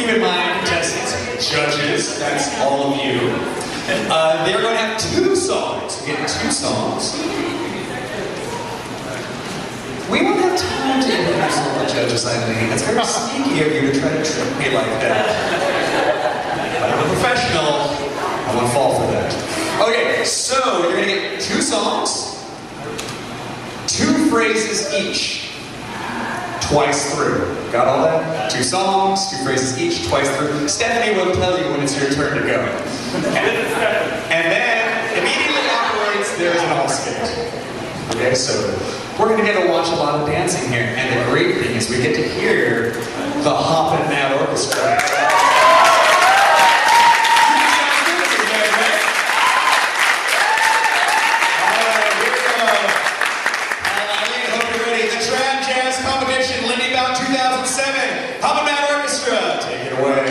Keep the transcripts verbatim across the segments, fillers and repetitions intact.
keep in mind, contestants, judges, that's all of you. Uh, they're going to have two songs. We get two songs. We won't have time to introduce all the judges, Eileen. It's very sneaky of you to try to trick me like that. But I'm a professional. I won't fall for that. Okay, so you're going to get two songs, two phrases each, twice through. Got all that? Two songs, two phrases each, twice through. Stephanie will tell you when it's your turn to go. And then, immediately afterwards, there's an all skit. Okay, so we're going to get to watch a lot of dancing here, and the great thing is we get to hear the Hoppin' Mad Orchestra. Hoppin' Mad Orchestra, take it away.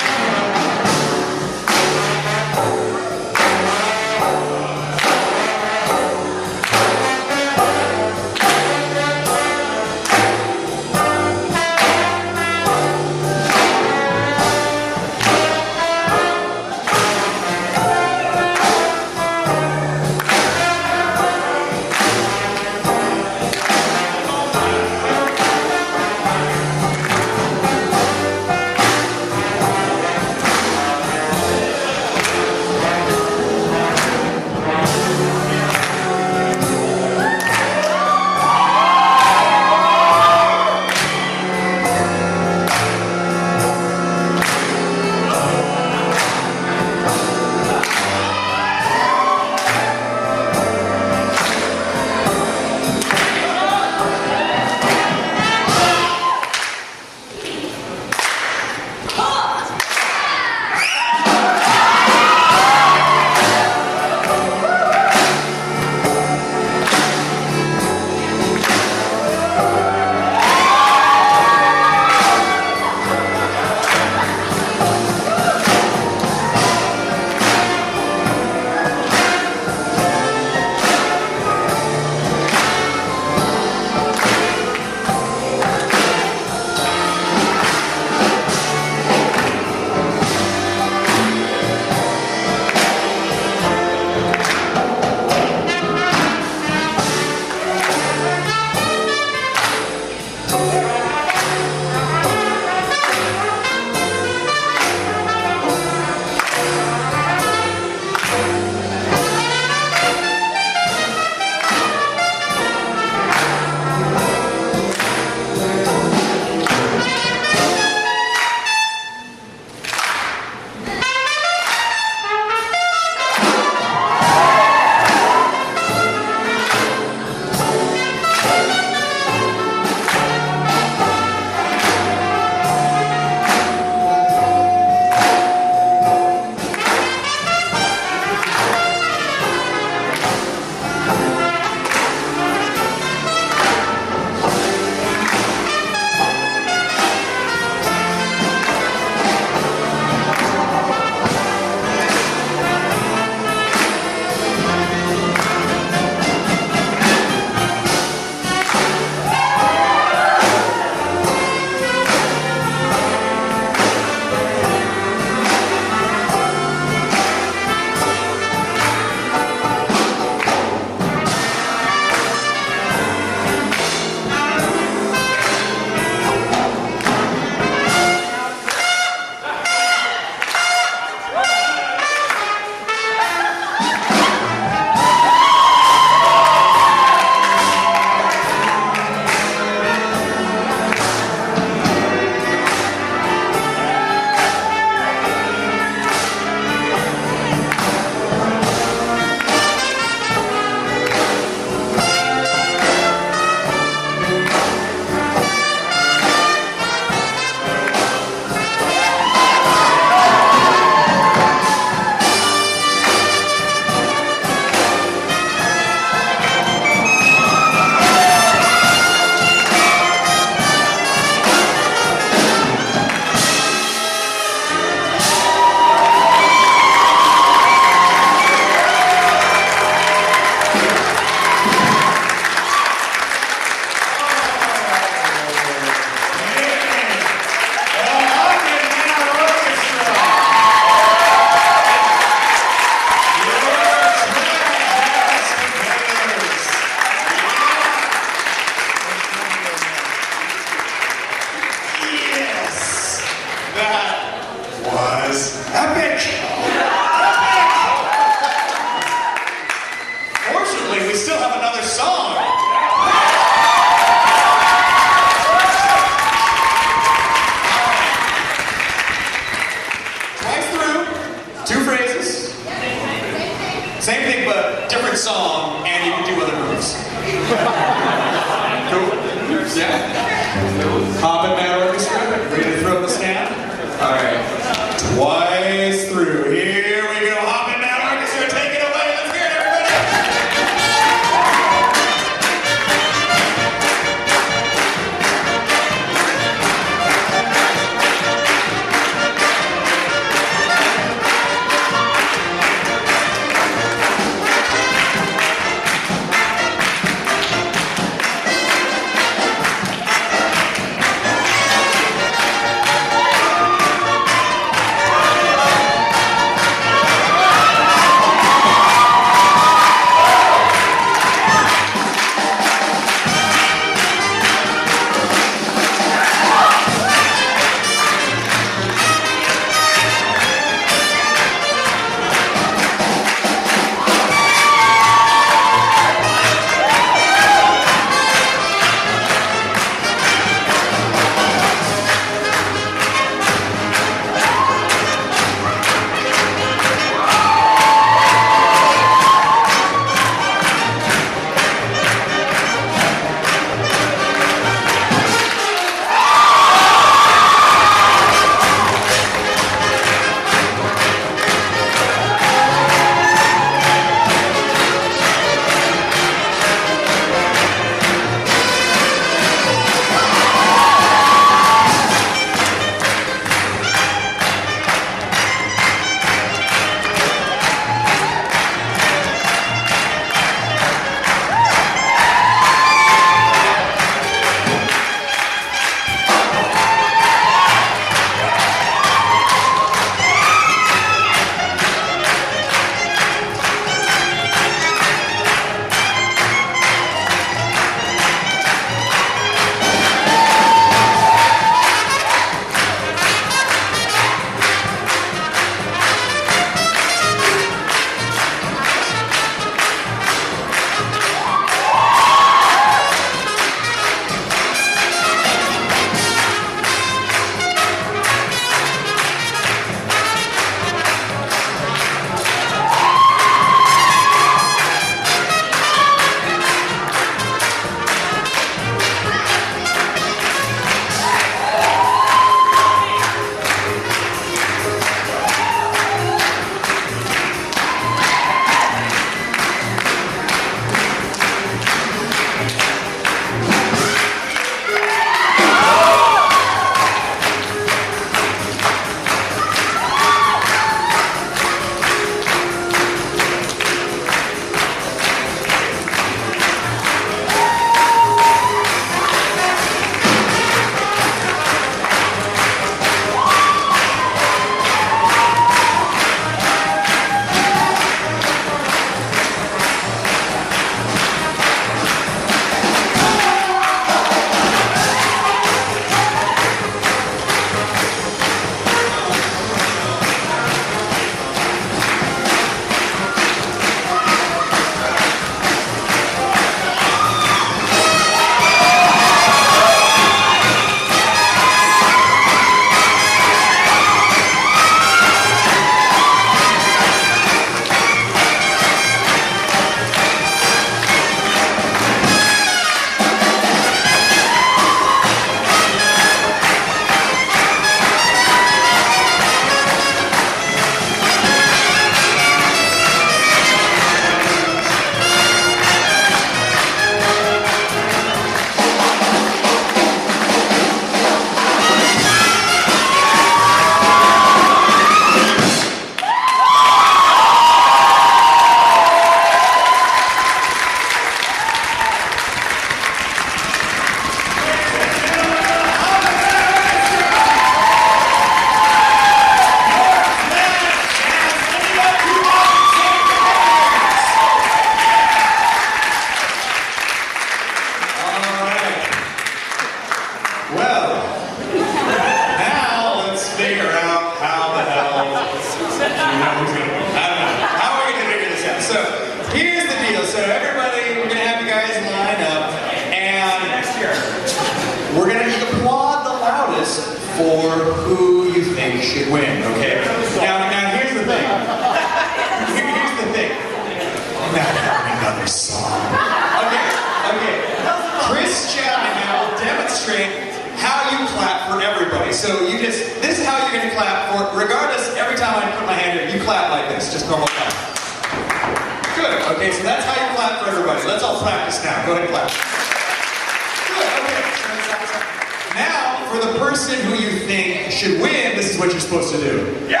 for who you think should win, okay? Now, now here's the thing. Here, here's the thing. Not another song. Okay, okay. Chris Chapman now will demonstrate how you clap for everybody. So you just, this is how you're gonna clap for, regardless, every time I put my hand in, you clap like this, just normal clap. Good, okay, so that's how you clap for everybody. Let's all practice now. Go ahead and clap. Good, okay. Now, for the person who you think should win, this is what you're supposed to do. Yeah!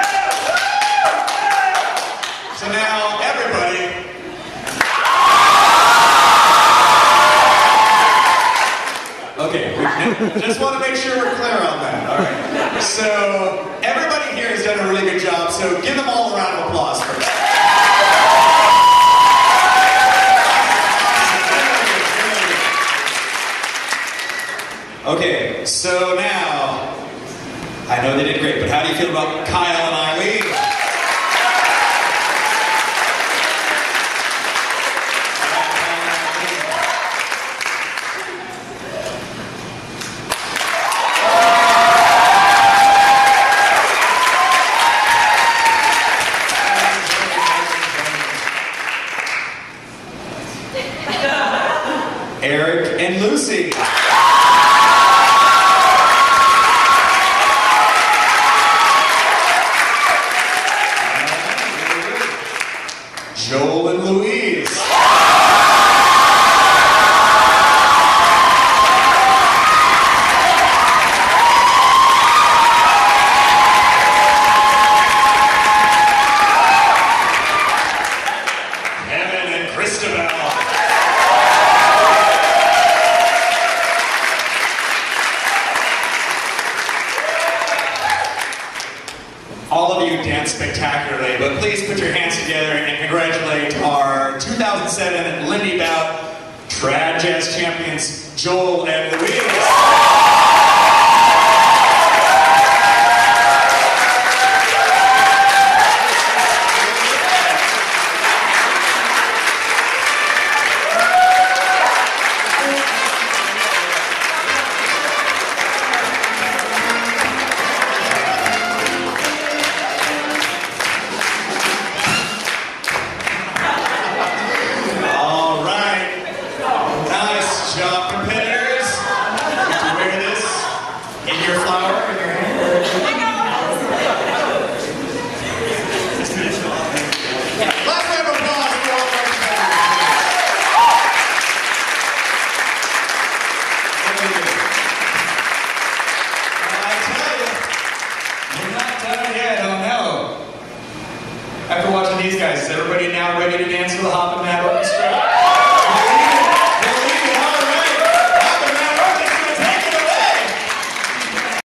So now, everybody. Okay, just want to make sure we're clear on that. All right. So, everybody here has done a really good job, so give them all a round of applause first. Okay, so now, I know they did great, but how do you feel about Kyle and Eileen? Eric and Lucy. Joel and Louise. Evan and Christabel. All of you dance spectacularly, but please put your hands together and congratulate our two thousand seven Lindy Bout Trad Jazz champions, Joel and Louise. After watching these guys, is everybody now ready to dance for the Hoppin' Mad Orchestra?